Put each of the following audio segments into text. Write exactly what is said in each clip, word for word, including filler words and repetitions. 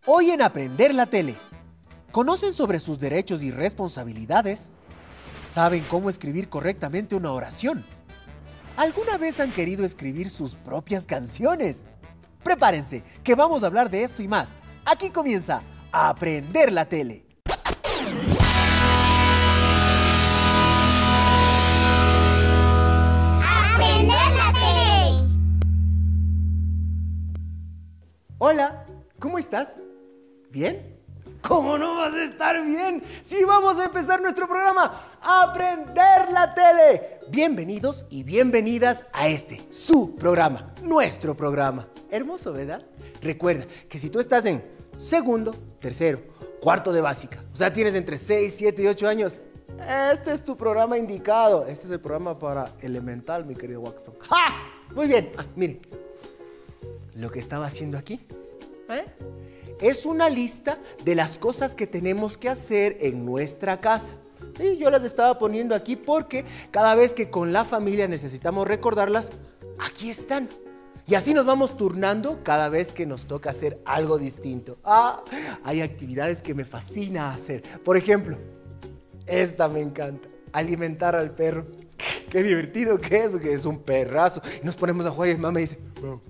Hoy en Aprender la Tele, ¿conocen sobre sus derechos y responsabilidades? ¿Saben cómo escribir correctamente una oración? ¿Alguna vez han querido escribir sus propias canciones? Prepárense, que vamos a hablar de esto y más. Aquí comienza Aprender la Tele. ¡Aprender la Tele! Hola, ¿cómo estás? ¿Bien? ¿Cómo no vas a estar bien? Sí, vamos a empezar nuestro programa Aprender la Tele. Bienvenidos y bienvenidas a este, su programa, nuestro programa. Hermoso, ¿verdad? Recuerda que si tú estás en segundo, tercero, cuarto de básica, o sea, tienes entre seis, siete y ocho años, este es tu programa indicado. Este es el programa para elemental, mi querido Watson. ¡Ja! Muy bien. Ah, miren, lo que estaba haciendo aquí, ¿eh? Es una lista de las cosas que tenemos que hacer en nuestra casa. Y yo las estaba poniendo aquí porque cada vez que con la familia necesitamos recordarlas, aquí están. Y así nos vamos turnando cada vez que nos toca hacer algo distinto. Ah, hay actividades que me fascina hacer. Por ejemplo, esta me encanta, alimentar al perro. Qué divertido que es, porque es un perrazo. Y nos ponemos a jugar y mi mamá me dice...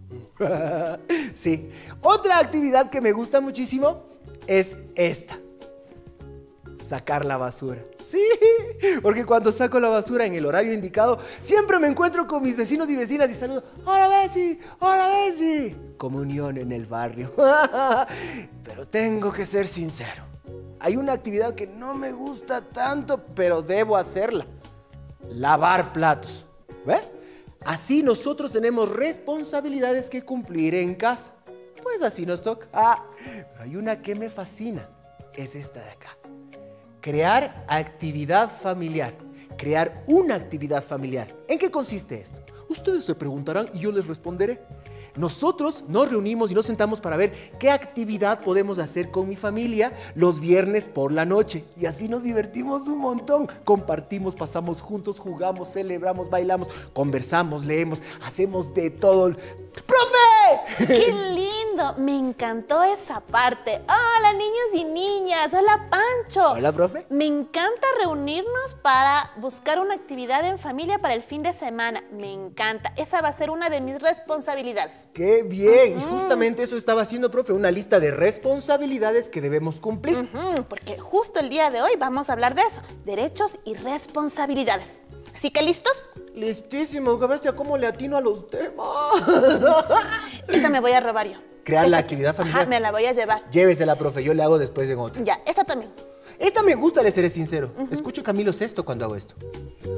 Sí. Otra actividad que me gusta muchísimo es esta. Sacar la basura. Sí, porque cuando saco la basura en el horario indicado, siempre me encuentro con mis vecinos y vecinas y saludo. ¡Hola, Bessie! ¡Hola, Bessie! Comunión en el barrio. Pero tengo que ser sincero. Hay una actividad que no me gusta tanto, pero debo hacerla. Lavar platos. ¿Ve? Así nosotros tenemos responsabilidades que cumplir en casa. Pues así nos toca. Ah, pero hay una que me fascina. Es esta de acá. Crear actividad familiar. Crear una actividad familiar. ¿En qué consiste esto? Ustedes se preguntarán y yo les responderé. Nosotros nos reunimos y nos sentamos para ver qué actividad podemos hacer con mi familia los viernes por la noche. Y así nos divertimos un montón. Compartimos, pasamos juntos, jugamos, celebramos, bailamos, conversamos, leemos, hacemos de todo. ¡Profe! ¡Qué lindo! Me encantó esa parte. Hola, niños y niñas. Hola, Pancho. Hola, profe. Me encanta reunirnos para buscar una actividad en familia para el fin de semana. Me encanta. Esa va a ser una de mis responsabilidades. ¡Qué bien! Uh-huh. Y justamente eso estaba haciendo, profe, una lista de responsabilidades que debemos cumplir. Uh-huh, porque justo el día de hoy vamos a hablar de eso. Derechos y responsabilidades. ¿Así que listos? Listísimo, bestia, ¿cómo le atino a los temas? Esa me voy a robar yo. Crear esta la que, actividad familiar. Ajá, me la voy a llevar. Llévesela, profe, yo le hago después en otra. Ya, esta también. Esta me gusta, le seré sincero. Uh-huh. Escucho Camilo Sesto cuando hago esto.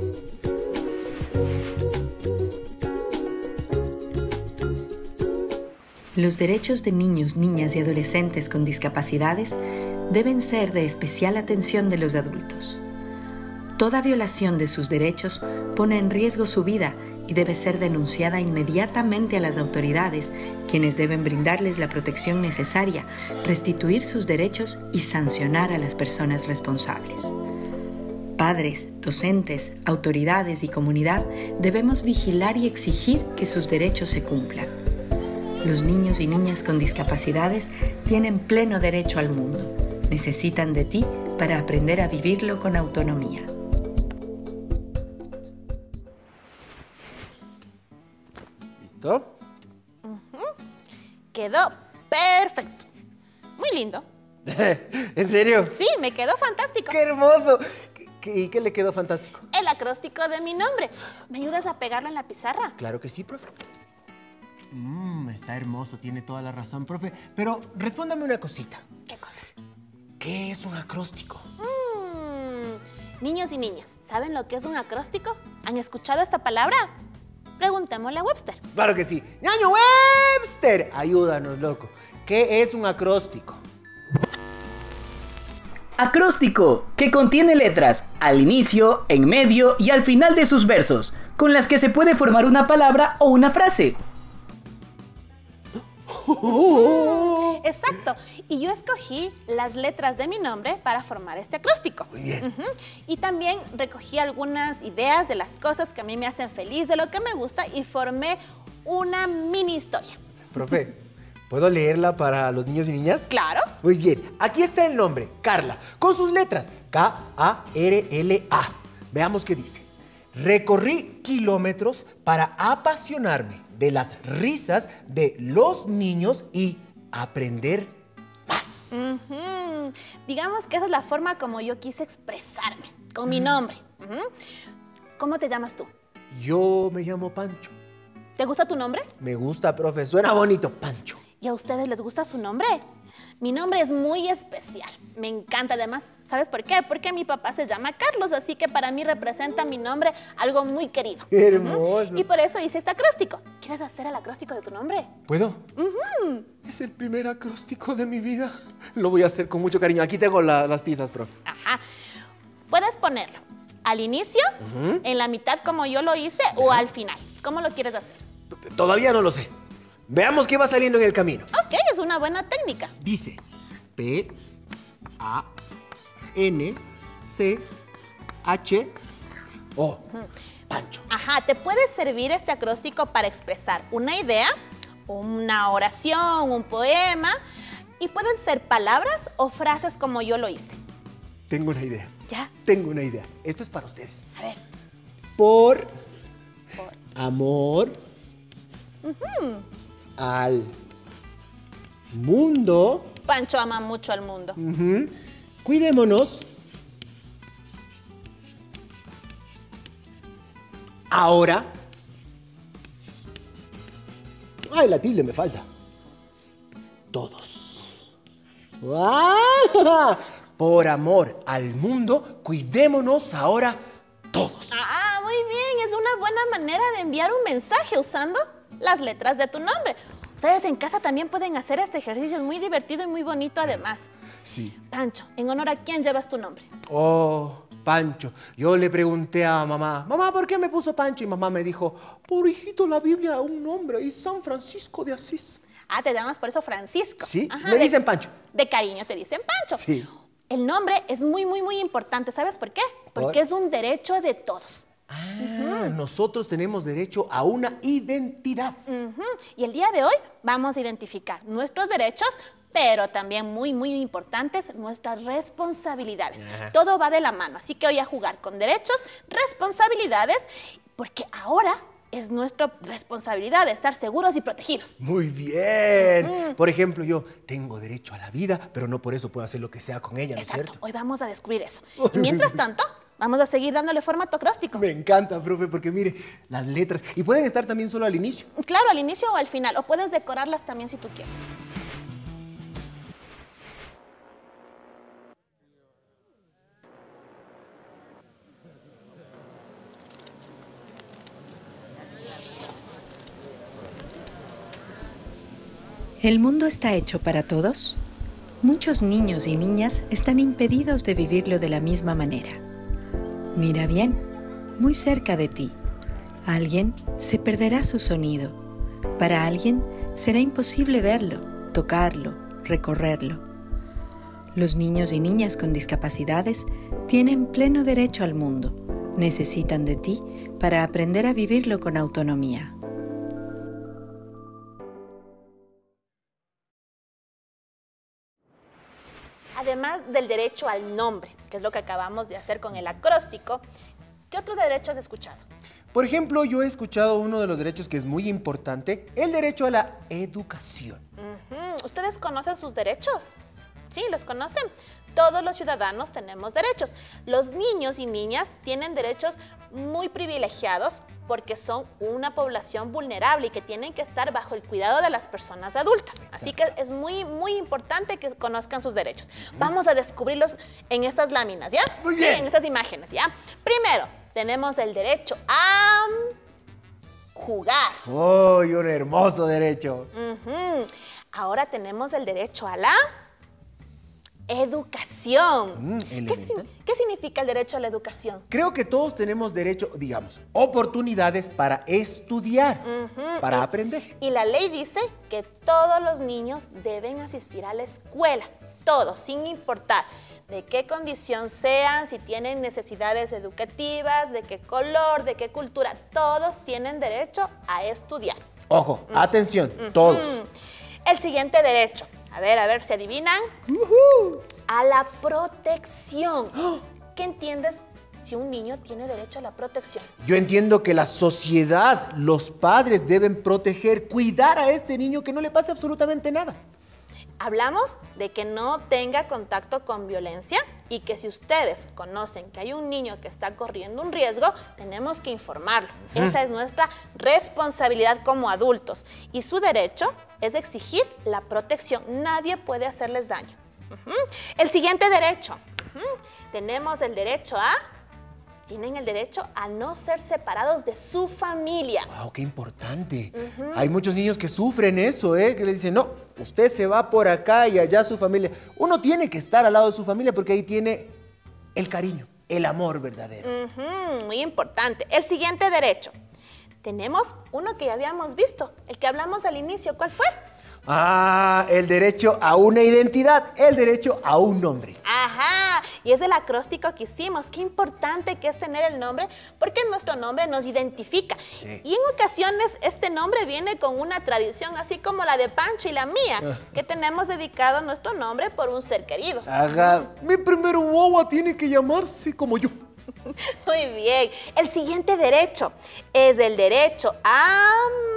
Los derechos de niños, niñas y adolescentes con discapacidades deben ser de especial atención de los adultos. Toda violación de sus derechos pone en riesgo su vida y debe ser denunciada inmediatamente a las autoridades, quienes deben brindarles la protección necesaria, restituir sus derechos y sancionar a las personas responsables. Padres, docentes, autoridades y comunidad debemos vigilar y exigir que sus derechos se cumplan. Los niños y niñas con discapacidades tienen pleno derecho al mundo. Necesitan de ti para aprender a vivirlo con autonomía. ¿Listo? Uh-huh. Quedó perfecto. Muy lindo. ¿En serio? Sí, me quedó fantástico. ¡Qué hermoso! ¿Y qué le quedó fantástico? El acróstico de mi nombre. ¿Me ayudas a pegarlo en la pizarra? Claro que sí, profe. Mmm, está hermoso, tiene toda la razón, profe. Pero respóndame una cosita. ¿Qué cosa? ¿Qué es un acróstico? Mm, niños y niñas, ¿saben lo que es un acróstico? ¿Han escuchado esta palabra? Preguntémosle a Webster. ¡Claro que sí! ¡Ñaño Webster! Ayúdanos, loco. ¿Qué es un acróstico? Acróstico, que contiene letras al inicio, en medio y al final de sus versos, con las que se puede formar una palabra o una frase. Exacto. Y yo escogí las letras de mi nombre para formar este acróstico. Muy bien. Uh-huh. Y también recogí algunas ideas de las cosas que a mí me hacen feliz, de lo que me gusta, y formé una mini historia. Profe, ¿Puedo leerla para los niños y niñas? Claro. Muy bien, aquí está el nombre, Carla, con sus letras, K A R L A. Veamos qué dice. Recorrí kilómetros para apasionarme de las risas de los niños y aprender más. Uh-huh. Digamos que esa es la forma como yo quise expresarme, con mi nombre. Uh-huh. ¿Cómo te llamas tú? Yo me llamo Pancho. ¿Te gusta tu nombre? Me gusta, profe, suena bonito, Pancho. ¿Y a ustedes les gusta su nombre? Mi nombre es muy especial, me encanta. Además, ¿sabes por qué? Porque mi papá se llama Carlos, así que para mí representa mi nombre algo muy querido. Hermoso. Uh-huh. Y por eso hice este acróstico. ¿Quieres hacer el acróstico de tu nombre? ¿Puedo? Uh-huh. Es el primer acróstico de mi vida. Lo voy a hacer con mucho cariño. Aquí tengo la, las tizas, profe. Ajá. Puedes ponerlo al inicio, uh-huh. en la mitad como yo lo hice, uh-huh. o al final. ¿Cómo lo quieres hacer? Todavía no lo sé. Veamos qué va saliendo en el camino. Ok, es una buena técnica. Dice P A N C H O. Pancho. Ajá, te puede servir este acróstico para expresar una idea, una oración, un poema, y pueden ser palabras o frases como yo lo hice. Tengo una idea. ¿Ya? Tengo una idea. Esto es para ustedes. A ver. Por, Por. amor Uh-huh. al mundo. Pancho ama mucho al mundo. Uh-huh. Cuidémonos. Ahora. Ay, la tilde me falta. Todos. ¡Ah! Por amor al mundo, cuidémonos ahora todos. Ah, muy bien. Es una buena manera de enviar un mensaje usando las letras de tu nombre. Ustedes en casa también pueden hacer este ejercicio, es muy divertido y muy bonito además. Sí. Pancho, ¿en honor a quién llevas tu nombre? Oh, Pancho. Yo le pregunté a mamá, mamá, ¿por qué me puso Pancho? Y mamá me dijo, por hijito, la Biblia, un nombre, y San Francisco de Asís. Ah, te llamas por eso Francisco. Sí, Ajá, me de, dicen Pancho. De cariño te dicen Pancho. Sí. El nombre es muy, muy, muy importante. ¿Sabes por qué? Porque ¿Por? es un derecho de todos. Ah, uh-huh. Nosotros tenemos derecho a una identidad. Uh-huh. Y el día de hoy vamos a identificar nuestros derechos, pero también muy, muy importantes, nuestras responsabilidades. Uh-huh. Todo va de la mano, así que hoy a jugar con derechos, responsabilidades, porque ahora es nuestra responsabilidad de estar seguros y protegidos. Muy bien. Uh-huh. Por ejemplo, yo tengo derecho a la vida, pero no por eso puedo hacer lo que sea con ella, ¿no es cierto? Exacto, hoy vamos a descubrir eso. Y mientras tanto, vamos a seguir dándole formato acróstico. Me encanta, profe, porque mire, las letras. Y pueden estar también solo al inicio. Claro, al inicio o al final. O puedes decorarlas también si tú quieres. ¿El mundo está hecho para todos? Muchos niños y niñas están impedidos de vivirlo de la misma manera. Mira bien, muy cerca de ti, alguien se perderá su sonido. Para alguien será imposible verlo, tocarlo, recorrerlo. Los niños y niñas con discapacidades tienen pleno derecho al mundo. Necesitan de ti para aprender a vivirlo con autonomía. Además del derecho al nombre, que es lo que acabamos de hacer con el acróstico, ¿qué otro derecho has escuchado? Por ejemplo, yo he escuchado uno de los derechos que es muy importante, el derecho a la educación. Uh-huh. ¿Ustedes conocen sus derechos? Sí, los conocen. Todos los ciudadanos tenemos derechos. Los niños y niñas tienen derechos muy privilegiados porque son una población vulnerable y que tienen que estar bajo el cuidado de las personas adultas. Exacto. Así que es muy, muy importante que conozcan sus derechos. Uh-huh. Vamos a descubrirlos en estas láminas, ¿ya? Muy bien. Sí, en estas imágenes, ¿ya? Primero, tenemos el derecho a jugar. ¡Oh, y un hermoso derecho! Uh-huh. Ahora tenemos el derecho a la educación. Mm, ¿Qué, ¿Qué significa el derecho a la educación? Creo que todos tenemos derecho, digamos, oportunidades para estudiar, uh-huh. para y, aprender. Y la ley dice que todos los niños deben asistir a la escuela, todos, sin importar de qué condición sean, si tienen necesidades educativas, de qué color, de qué cultura, todos tienen derecho a estudiar. Ojo, uh-huh. atención, uh-huh. todos. El siguiente derecho. A ver, a ver si adivinan. Ujú. A la protección. ¿Qué entiendes si un niño tiene derecho a la protección? Yo entiendo que la sociedad, los padres deben proteger, cuidar a este niño, que no le pase absolutamente nada. Hablamos de que no tenga contacto con violencia y que si ustedes conocen que hay un niño que está corriendo un riesgo, tenemos que informarlo. Uh-huh. Esa es nuestra responsabilidad como adultos. Y su derecho es exigir la protección. Nadie puede hacerles daño. Uh-huh. El siguiente derecho. Uh-huh. Tenemos el derecho a... Tienen el derecho a no ser separados de su familia. ¡Wow, qué importante! Uh-huh. Hay muchos niños que sufren eso, ¿eh? Que le dicen, no, usted se va por acá y allá su familia. Uno tiene que estar al lado de su familia porque ahí tiene el cariño, el amor verdadero. Uh-huh, muy importante. El siguiente derecho. Tenemos uno que ya habíamos visto, el que hablamos al inicio. ¿Cuál fue? Ah, el derecho a una identidad, el derecho a un nombre. Ajá, y es el acróstico que hicimos. Qué importante que es tener el nombre, porque nuestro nombre nos identifica. Sí. Y en ocasiones este nombre viene con una tradición, así como la de Pancho y la mía, que tenemos dedicado nuestro nombre por un ser querido. Ajá, mi primer guagua tiene que llamarse como yo. Muy bien. El siguiente derecho es el derecho a...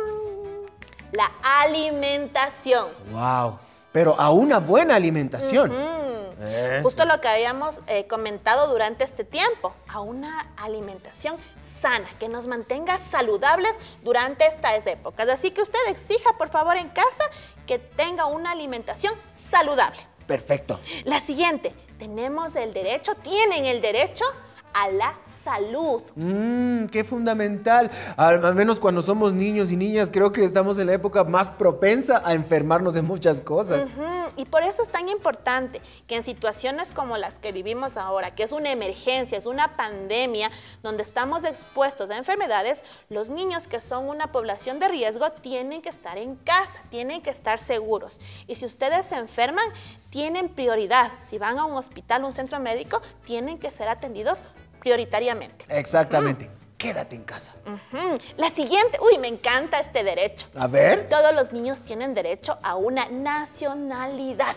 la alimentación. Wow, pero a una buena alimentación. Uh-huh. Justo lo que habíamos eh, comentado durante este tiempo, a una alimentación sana, que nos mantenga saludables durante estas épocas. Así que usted exija, por favor, en casa que tenga una alimentación saludable. Perfecto. La siguiente, tenemos el derecho, tienen el derecho a la salud. Mmm, qué fundamental. Al, al menos cuando somos niños y niñas, creo que estamos en la época más propensa a enfermarnos de muchas cosas. Uh-huh. Y por eso es tan importante que en situaciones como las que vivimos ahora, que es una emergencia, es una pandemia, donde estamos expuestos a enfermedades, los niños que son una población de riesgo tienen que estar en casa, tienen que estar seguros. Y si ustedes se enferman, tienen prioridad. Si van a un hospital, un centro médico, tienen que ser atendidos prioritariamente. Exactamente. Uh-huh. Quédate en casa. Uh-huh. La siguiente, uy, me encanta este derecho. A ver. Todos los niños tienen derecho a una nacionalidad.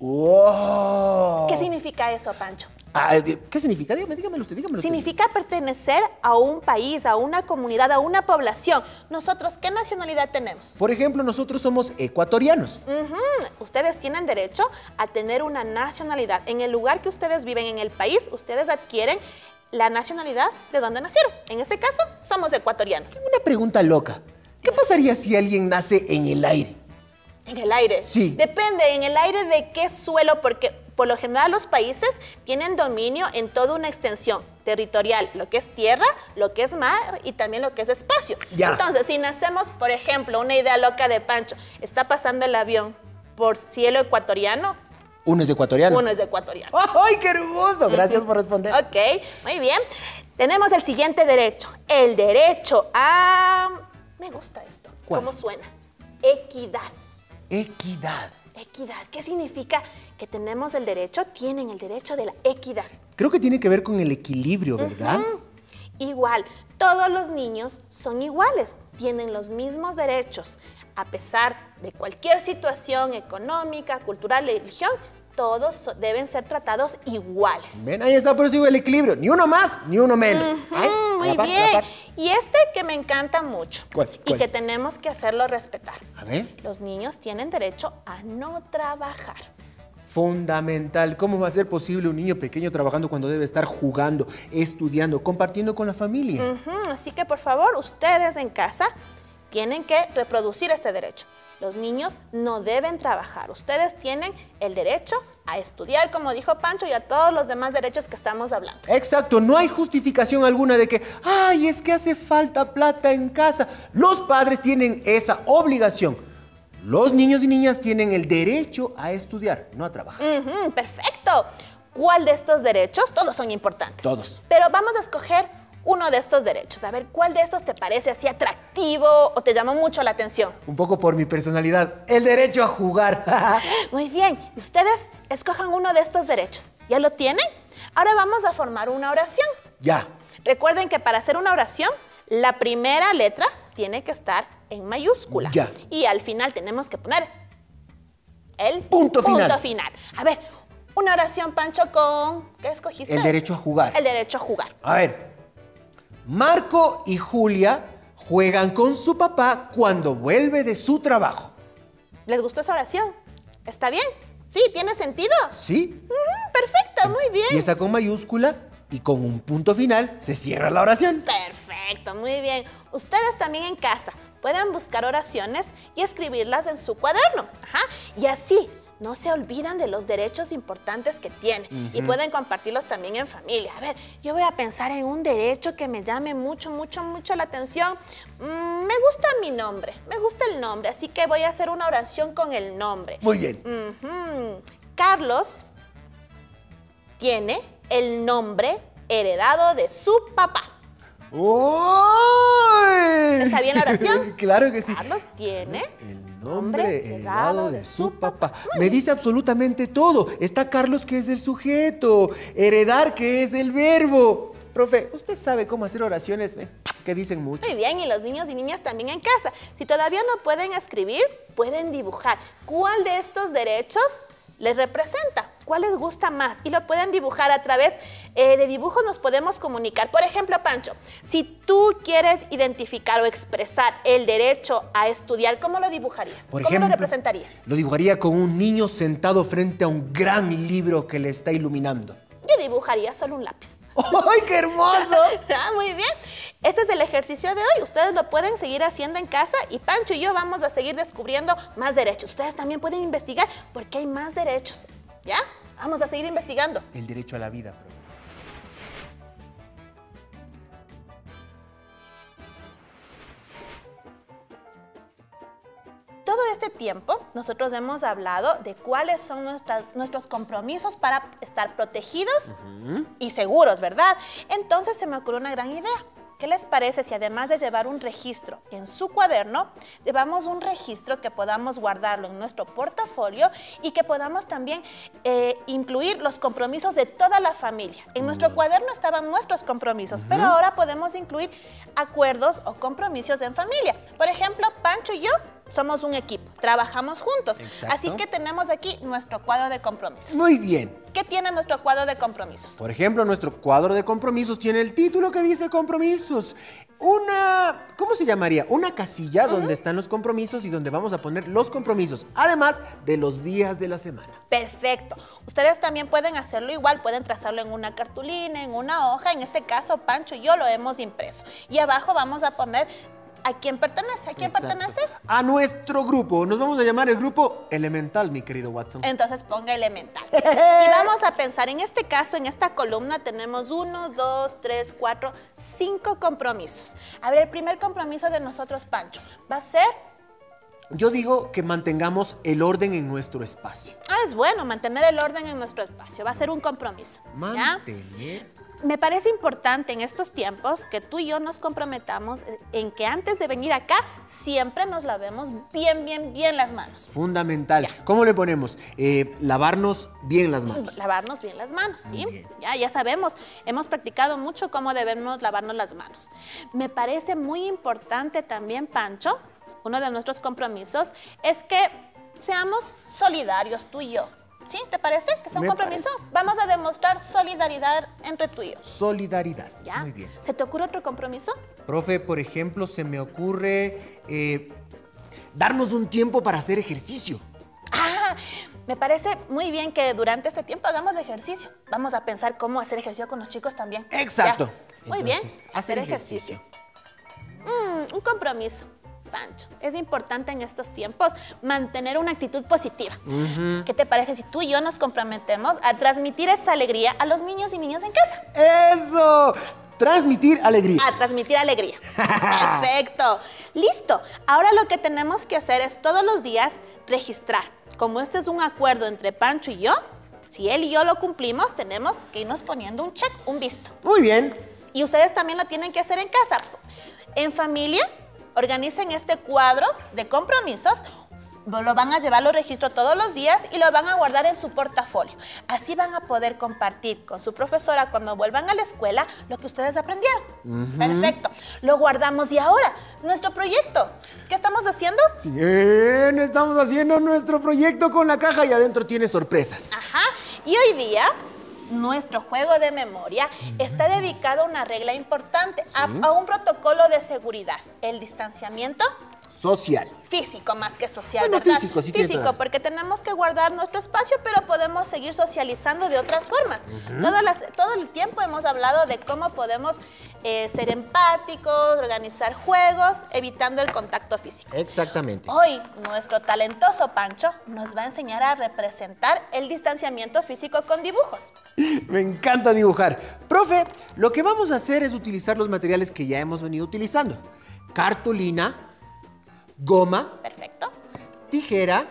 ¡Wow! ¿Qué significa eso, Pancho? Ah, ¿qué significa? Dígame, dígamelo usted, dígamelo usted. Significa pertenecer a un país, a una comunidad, a una población. Nosotros, ¿qué nacionalidad tenemos? Por ejemplo, nosotros somos ecuatorianos. Uh-huh. Ustedes tienen derecho a tener una nacionalidad. En el lugar que ustedes viven, en el país, ustedes adquieren la nacionalidad de donde nacieron. En este caso, somos ecuatorianos. Tengo una pregunta loca. ¿Qué pasaría si alguien nace en el aire? ¿En el aire? Sí. Depende, ¿en el aire de qué suelo? Porque por lo general los países tienen dominio en toda una extensión territorial, lo que es tierra, lo que es mar y también lo que es espacio. Ya. Entonces, si nacemos, por ejemplo, una idea loca de Pancho, está pasando el avión por cielo ecuatoriano. Uno es ecuatoriano. Uno es ecuatoriano. ¡Ay, qué hermoso! Gracias por responder. Ok, muy bien. Tenemos el siguiente derecho, el derecho a... Me gusta esto. ¿Cuál? ¿Cómo suena? Equidad. Equidad. Equidad. ¿Qué significa? Que tenemos el derecho, tienen el derecho de la equidad. Creo que tiene que ver con el equilibrio, ¿verdad? Uh-huh. Igual, todos los niños son iguales, tienen los mismos derechos. A pesar de cualquier situación económica, cultural, religión, todos deben ser tratados iguales. Ven, ahí está, por eso digo el equilibrio. Ni uno más, ni uno menos. Uh-huh, Ay, muy par, bien. Y este que me encanta mucho. ¿Cuál? Y ¿Cuál? que tenemos que hacerlo respetar. A ver. Los niños tienen derecho a no trabajar. Fundamental. ¿Cómo va a ser posible un niño pequeño trabajando cuando debe estar jugando, estudiando, compartiendo con la familia? Uh-huh. Así que, por favor, ustedes en casa tienen que reproducir este derecho. Los niños no deben trabajar. Ustedes tienen el derecho a estudiar, como dijo Pancho, y a todos los demás derechos que estamos hablando. Exacto. No hay justificación alguna de que, ay, es que hace falta plata en casa. Los padres tienen esa obligación. Los niños y niñas tienen el derecho a estudiar, no a trabajar. Uh-huh, perfecto. ¿Cuál de estos derechos? Todos son importantes. Todos. Pero vamos a escoger uno de estos derechos. A ver, ¿cuál de estos te parece así atractivo o te llamó mucho la atención? Un poco por mi personalidad. El derecho a jugar. Muy bien. Y ustedes escojan uno de estos derechos. ¿Ya lo tienen? Ahora vamos a formar una oración. Ya. Recuerden que para hacer una oración, la primera letra tiene que estar en mayúscula. Ya. Y al final tenemos que poner el punto final. Punto final. A ver, una oración, Pancho, con... ¿Qué escogiste? El derecho a jugar. El derecho a jugar. A ver, Marco y Julia juegan con su papá cuando vuelve de su trabajo. ¿Les gustó esa oración? ¿Está bien? ¿Sí? ¿Tiene sentido? Sí. Mm, perfecto, muy bien. Empieza con mayúscula y con un punto final se cierra la oración. Perfecto, muy bien. Ustedes también en casa pueden buscar oraciones y escribirlas en su cuaderno. Ajá. Y así no se olvidan de los derechos importantes que tienen. Uh-huh. Y pueden compartirlos también en familia. A ver, yo voy a pensar en un derecho que me llame mucho, mucho, mucho la atención. Mm, me gusta mi nombre, me gusta el nombre, así que voy a hacer una oración con el nombre. Muy bien. Uh-huh. Carlos tiene el nombre heredado de su papá. ¡Oh! ¿Está bien la oración? Claro que sí. Carlos tiene el nombre heredado de su papá. Me dice absolutamente todo. Está Carlos, que es el sujeto. Heredar, que es el verbo. Profe, ¿usted sabe cómo hacer oraciones que dicen mucho? Muy bien, y los niños y niñas también en casa. Si todavía no pueden escribir, pueden dibujar. ¿Cuál de estos derechos les representa? ¿Cuál les gusta más? Y lo pueden dibujar a través eh, de dibujos, nos podemos comunicar. Por ejemplo, Pancho, si tú quieres identificar o expresar el derecho a estudiar, ¿cómo lo dibujarías? Por ¿Cómo ejemplo, lo representarías? Lo dibujaría con un niño sentado frente a un gran libro que le está iluminando. Yo dibujaría solo un lápiz. ¡Ay, qué hermoso! Ah, muy bien. Este es el ejercicio de hoy. Ustedes lo pueden seguir haciendo en casa y Pancho y yo vamos a seguir descubriendo más derechos. Ustedes también pueden investigar porque hay más derechos. ¿Ya? Vamos a seguir investigando. El derecho a la vida, profe. Todo este tiempo nosotros hemos hablado de cuáles son nuestras, nuestros compromisos para estar protegidos uh-huh. y seguros, ¿verdad? Entonces se me ocurrió una gran idea. ¿Qué les parece si además de llevar un registro en su cuaderno, llevamos un registro que podamos guardarlo en nuestro portafolio y que podamos también eh, incluir los compromisos de toda la familia? En nuestro cuaderno estaban nuestros compromisos, uh-huh. pero ahora podemos incluir acuerdos o compromisos en familia. Por ejemplo, Pancho y yo somos un equipo, trabajamos juntos. Exacto. Así que tenemos aquí nuestro cuadro de compromisos. Muy bien. ¿Qué tiene nuestro cuadro de compromisos? Por ejemplo, nuestro cuadro de compromisos tiene el título que dice compromisos. Una, ¿cómo se llamaría? Una casilla uh-huh. donde están los compromisos y donde vamos a poner los compromisos, además de los días de la semana. Perfecto. Ustedes también pueden hacerlo igual, pueden trazarlo en una cartulina, en una hoja. En este caso, Pancho y yo lo hemos impreso. Y abajo vamos a poner ¿a quién pertenece? ¿A quién Exacto. pertenece? A nuestro grupo. Nos vamos a llamar el grupo Elemental, mi querido Watson. Entonces ponga Elemental. Y vamos a pensar, en este caso, en esta columna tenemos uno, dos, tres, cuatro, cinco compromisos. A ver, el primer compromiso de nosotros, Pancho, va a ser... Yo digo que mantengamos el orden en nuestro espacio. Ah, es bueno, mantener el orden en nuestro espacio. Va a ser un compromiso. Mantener... ¿Ya? Me parece importante en estos tiempos que tú y yo nos comprometamos en que antes de venir acá siempre nos lavemos bien, bien, bien las manos. Fundamental. Ya. ¿Cómo le ponemos? Eh, lavarnos bien las manos. Lavarnos bien las manos, ¿sí? Ya, ya sabemos, hemos practicado mucho cómo debemos lavarnos las manos. Me parece muy importante también, Pancho, uno de nuestros compromisos es que seamos solidarios tú y yo. ¿Sí? ¿Te parece que es un Me compromiso? parece. Vamos a demostrar solidaridad entre tú y yo. Solidaridad. ¿Ya? Muy bien. ¿Se te ocurre otro compromiso? Profe, por ejemplo, se me ocurre eh, darnos un tiempo para hacer ejercicio. Ah, me parece muy bien que durante este tiempo hagamos ejercicio. Vamos a pensar cómo hacer ejercicio con los chicos también. Exacto. ¿Ya? Muy Entonces, bien, hacer hacer ejercicio. ejercicio. Mm, un compromiso, Pancho. Es importante en estos tiempos mantener una actitud positiva. Uh-huh. ¿Qué te parece si tú y yo nos comprometemos a transmitir esa alegría a los niños y niñas en casa? ¡Eso! Transmitir alegría. A transmitir alegría. Perfecto. Listo. Ahora lo que tenemos que hacer es todos los días registrar. Como este es un acuerdo entre Pancho y yo, si él y yo lo cumplimos, tenemos que irnos poniendo un check, un visto. Muy bien. Y ustedes también lo tienen que hacer en casa. En familia, organicen este cuadro de compromisos lo van a llevar los registros todos los días y lo van a guardar en su portafolio. Así van a poder compartir con su profesora cuando vuelvan a la escuela lo que ustedes aprendieron. Uh-huh. Perfecto. Lo guardamos y ahora, nuestro proyecto. ¿Qué estamos haciendo? Sí, estamos haciendo nuestro proyecto con la caja y adentro tiene sorpresas. Ajá. Y hoy día, nuestro juego de memoria está dedicado a una regla importante, ¿sí? a, a un protocolo de seguridad, el distanciamiento social. Físico más que social, bueno, ¿verdad? físico, sí. Físico, porque tenemos que guardar nuestro espacio, pero podemos seguir socializando de otras formas. Uh-huh. todo, las, todo el tiempo hemos hablado de cómo podemos eh, ser empáticos, organizar juegos, evitando el contacto físico. Exactamente. Hoy, nuestro talentoso Pancho nos va a enseñar a representar el distanciamiento físico con dibujos. Me encanta dibujar. Profe, lo que vamos a hacer es utilizar los materiales que ya hemos venido utilizando. Cartulina, goma, perfecto, tijera,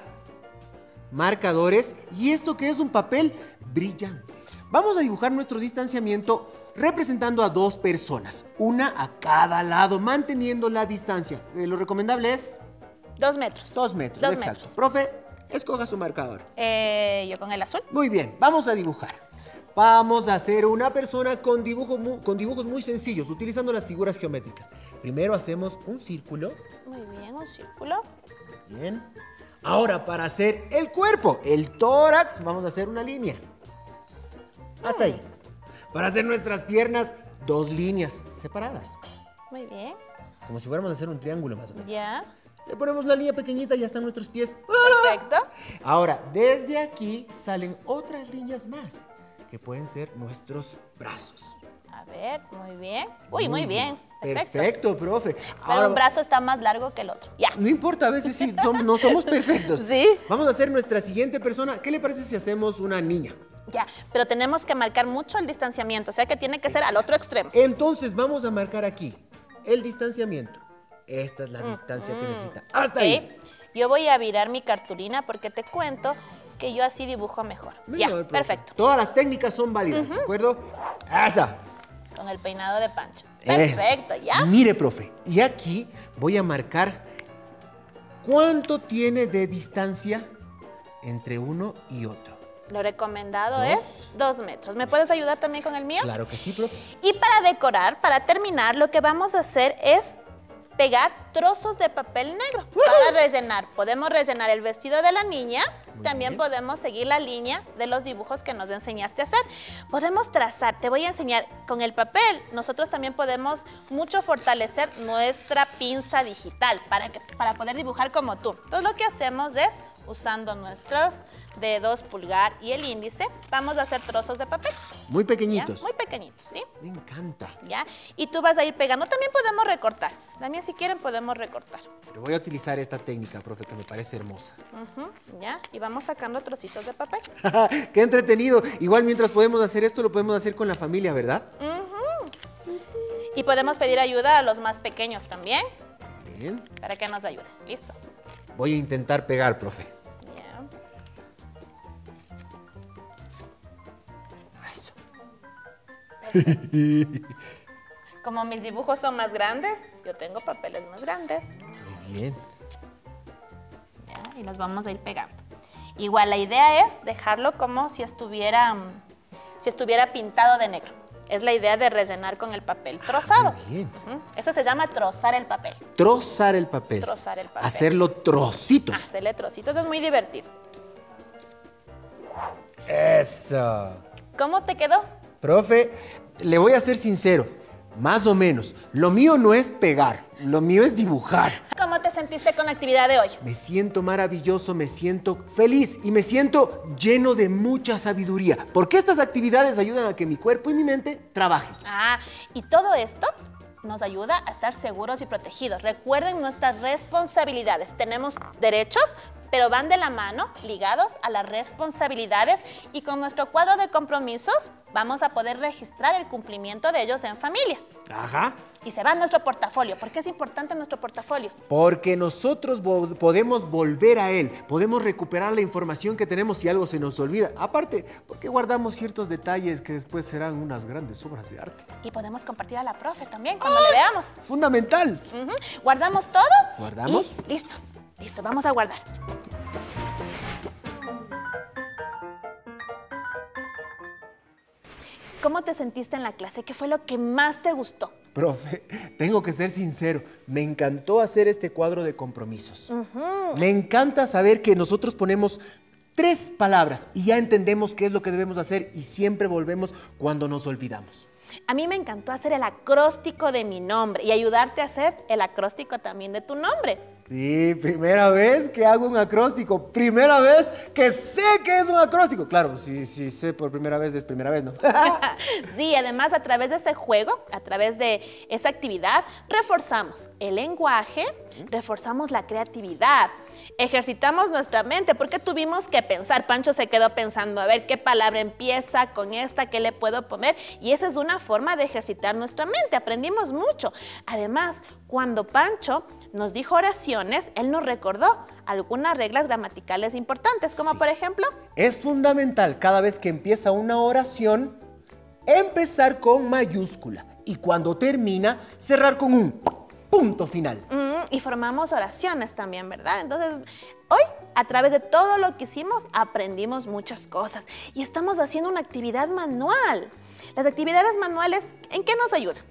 marcadores y esto que es un papel brillante. Vamos a dibujar nuestro distanciamiento representando a dos personas, una a cada lado, manteniendo la distancia. Eh, lo recomendable es... Dos metros. Dos metros, Dos exacto. metros. Profe, escoja su marcador. Eh, yo con el azul. Muy bien, vamos a dibujar. Vamos a hacer una persona con, dibujo muy, con dibujos muy sencillos, utilizando las figuras geométricas. Primero hacemos un círculo. Muy bien, un círculo. Bien. Ahora, para hacer el cuerpo, el tórax, vamos a hacer una línea. Hasta mm. ahí. Para hacer nuestras piernas, dos líneas separadas. Muy bien. Como si fuéramos a hacer un triángulo más o menos. Ya. Le ponemos la línea pequeñita y ya están nuestros pies. Perfecto. Ahora, desde aquí salen otras líneas más, que pueden ser nuestros brazos. A ver, muy bien. Uy, muy, muy bien. bien. Perfecto. Perfecto, profe. Pero ahora, un brazo está más largo que el otro. Ya. No importa, a veces sí, somos, no somos perfectos. Sí. Vamos a hacer nuestra siguiente persona. ¿Qué le parece si hacemos una niña? Ya, pero tenemos que marcar mucho el distanciamiento, o sea que tiene que ser al otro extremo. Entonces vamos a marcar aquí el distanciamiento. Esta es la mm, distancia mm, que necesita. Hasta okay. ahí. Yo voy a virar mi cartulina porque te cuento que yo así dibujo mejor. Mira, ya, profe. Perfecto. Todas las técnicas son válidas, uh-huh. ¿de acuerdo? ¡Esa! Con el peinado de Pancho. Perfecto, Eso. ¿ya? Mire, profe, y aquí voy a marcar cuánto tiene de distancia entre uno y otro. Lo recomendado ¿Dos? es dos metros. ¿Me puedes ayudar también con el mío? Claro que sí, profe. Y para decorar, para terminar, lo que vamos a hacer es pegar trozos de papel negro uh-huh. para rellenar. Podemos rellenar el vestido de la niña, Muy también bien. podemos seguir la línea de los dibujos que nos enseñaste a hacer. Podemos trazar, te voy a enseñar con el papel, nosotros también podemos mucho fortalecer nuestra pinza digital para, que, para poder dibujar como tú. Entonces lo que hacemos es, usando nuestros dedos pulgar y el índice, vamos a hacer trozos de papel. Muy pequeñitos. ¿Ya? Muy pequeñitos, ¿sí? Me encanta. ¿Ya? Y tú vas a ir pegando. También podemos recortar. También si quieren podemos recortar. Pero voy a utilizar esta técnica, profe, que me parece hermosa. Uh-huh, ¿ya? Y vamos sacando trocitos de papel. ¡Qué entretenido! Igual mientras podemos hacer esto, lo podemos hacer con la familia, ¿verdad? Uh-huh. Y podemos pedir ayuda a los más pequeños también. Bien. Para que nos ayuden. Listo. Voy a intentar pegar, profe. Como mis dibujos son más grandes, yo tengo papeles más grandes. Muy bien. Ya, y los vamos a ir pegando. Igual la idea es dejarlo como si estuviera, si estuviera pintado de negro. Es la idea de rellenar con el papel trozado. Ah, muy bien. Uh-huh. Eso se llama trozar el papel. Trozar el papel. Trozar el papel. Hacerlo trocitos. Hacerle trocitos, es muy divertido. Eso. ¿Cómo te quedó? Profe, le voy a ser sincero, más o menos. Lo mío no es pegar, lo mío es dibujar. ¿Cómo te sentiste con la actividad de hoy? Me siento maravilloso, me siento feliz y me siento lleno de mucha sabiduría. Porque estas actividades ayudan a que mi cuerpo y mi mente trabajen. Ah, y todo esto nos ayuda a estar seguros y protegidos. Recuerden nuestras responsabilidades. Tenemos derechos, pero van de la mano, ligados a las responsabilidades, y con nuestro cuadro de compromisos vamos a poder registrar el cumplimiento de ellos en familia. Ajá. Y se va a nuestro portafolio. ¿Por qué es importante nuestro portafolio? Porque nosotros vo- podemos volver a él, podemos recuperar la información que tenemos si algo se nos olvida. Aparte, porque guardamos ciertos detalles que después serán unas grandes obras de arte. Y podemos compartir a la profe también cuando ¡Ah! le veamos. Fundamental. Uh-huh. Guardamos todo. Guardamos. Y listo. Listo, vamos a guardar. ¿Cómo te sentiste en la clase? ¿Qué fue lo que más te gustó? Profe, tengo que ser sincero, me encantó hacer este cuadro de compromisos. Uh-huh. Me encanta saber que nosotros ponemos tres palabras y ya entendemos qué es lo que debemos hacer y siempre volvemos cuando nos olvidamos. A mí me encantó hacer el acróstico de mi nombre y ayudarte a hacer el acróstico también de tu nombre. Sí, primera vez que hago un acróstico, primera vez que sé que es un acróstico. Claro, si sí, sí, sé por primera vez, es primera vez, ¿no? Sí, además a través de ese juego, a través de esa actividad, reforzamos el lenguaje, reforzamos la creatividad, ejercitamos nuestra mente, porque tuvimos que pensar. Pancho se quedó pensando, a ver, ¿qué palabra empieza con esta? ¿Qué le puedo poner? Y esa es una forma de ejercitar nuestra mente, aprendimos mucho. Además, cuando Pancho nos dijo oraciones, él nos recordó algunas reglas gramaticales importantes, como sí. Por ejemplo... Es fundamental cada vez que empieza una oración, empezar con mayúscula y cuando termina, cerrar con un punto final. Mm, y formamos oraciones también, ¿verdad? Entonces, hoy, a través de todo lo que hicimos, aprendimos muchas cosas y estamos haciendo una actividad manual. Las actividades manuales, ¿en qué nos ayudan?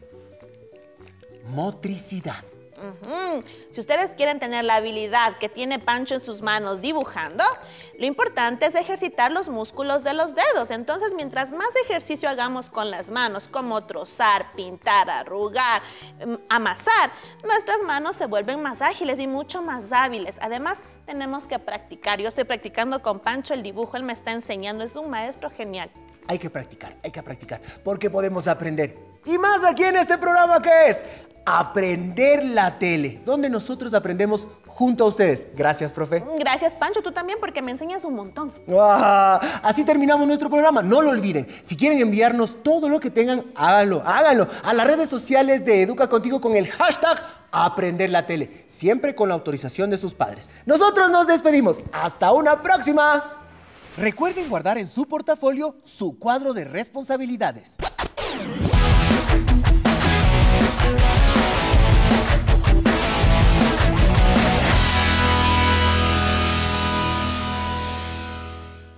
Motricidad. Uh-huh. Si ustedes quieren tener la habilidad que tiene Pancho en sus manos dibujando, lo importante es ejercitar los músculos de los dedos. Entonces, mientras más ejercicio hagamos con las manos, como trozar, pintar, arrugar, amasar, nuestras manos se vuelven más ágiles y mucho más hábiles. Además, tenemos que practicar. Yo estoy practicando con Pancho el dibujo, él me está enseñando, es un maestro genial. Hay que practicar, hay que practicar, porque podemos aprender. Y más aquí en este programa que es Aprender la Tele, donde nosotros aprendemos junto a ustedes. Gracias, profe. Gracias, Pancho, tú también, porque me enseñas un montón. Ah, así terminamos nuestro programa, no lo olviden. Si quieren enviarnos todo lo que tengan, háganlo, háganlo a las redes sociales de Educa Contigo con el hashtag Aprender la Tele, siempre con la autorización de sus padres. Nosotros nos despedimos. ¡Hasta una próxima! Recuerden guardar en su portafolio su cuadro de responsabilidades.